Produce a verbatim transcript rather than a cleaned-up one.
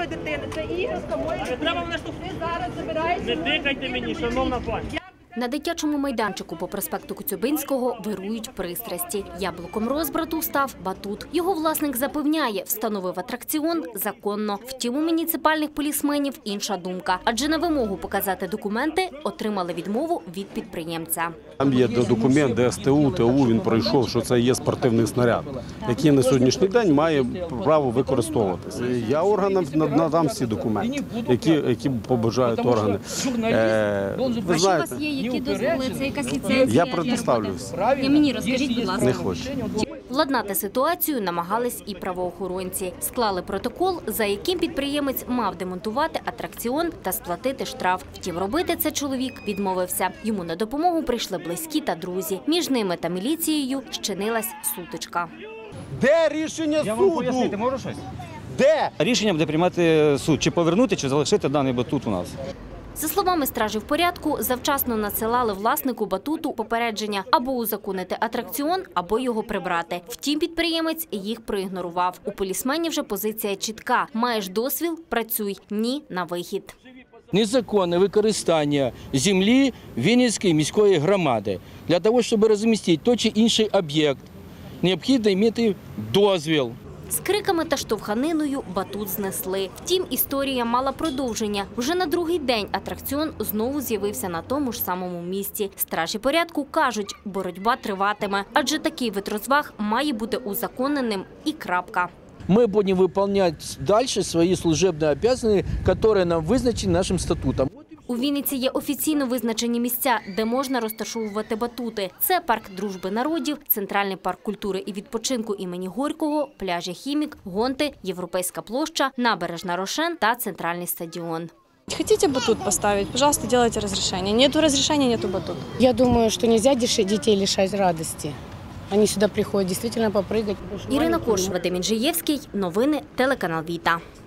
дитини. Це іграшка моєї дитини. Ви зараз забираєте... Не тикайте мені, шановна пані. На дитячому майданчику по проспекту Коцюбинського вирують пристрасті. Яблуком розбрату став батут. Його власник запевняє, встановив атракціон законно. Втім, у муніципальних полісменів інша думка. Адже на вимогу показати документи отримали відмову від підприємця. Там є документ, де ес те у, те у він пройшов, що це є спортивний снаряд, який на сьогоднішній день має право використовуватися. Я органам надам всі документи, які, які побажають органи. Е, ви знаєте, які дозволи, це якась ліцензія? Я предоставлюсь. Мені розкажіть, будь ласка. Не хочу. Владнати ситуацію намагались і правоохоронці. Склали протокол, за яким підприємець мав демонтувати атракціон та сплатити штраф. Втім, робити це чоловік відмовився. Йому на допомогу прийшли близькі та друзі. Між ними та міліцією щинилась сутичка. Де рішення суду? Я вам пояснити можу щось? Де? Рішення буде приймати суд, чи повернути, чи залишити даний батут у нас. За словами стражів порядку, завчасно надсилали власнику батуту попередження або узаконити атракціон, або його прибрати. Втім, підприємець їх проігнорував. У полісменів же позиція чітка. Маєш дозвіл – працюй, ні – на вихід. Незаконне використання землі Вінницької міської громади. Для того, щоб розмістити той чи інший об'єкт, необхідно мати дозвіл. З криками та штовханиною батут знесли. Втім, історія мала продовження. Вже на другий день атракціон знову з'явився на тому ж самому місці. Стражі порядку кажуть, боротьба триватиме. Адже такий вид розваг має бути узаконеним і крапка. Ми будемо виконувати далі свої службові обов'язки, які нам визначені нашим статутом. У Вінниці є офіційно визначені місця, де можна розташовувати батути. Це парк Дружби народів, Центральний парк культури і відпочинку імені Горького, пляжі Хімік, Гонти, Європейська площа, Набережна Рошен та Центральний стадіон. Хотите батут поставить, пожалуйста, делайте разрешение. Нету разрешения, нету батут. Я думаю, что нельзя детей лишать радости. Они сюда приходят действительно попрыгать. Ірина Корш, Вадим Інжиєвський. Новини телеканал Віта.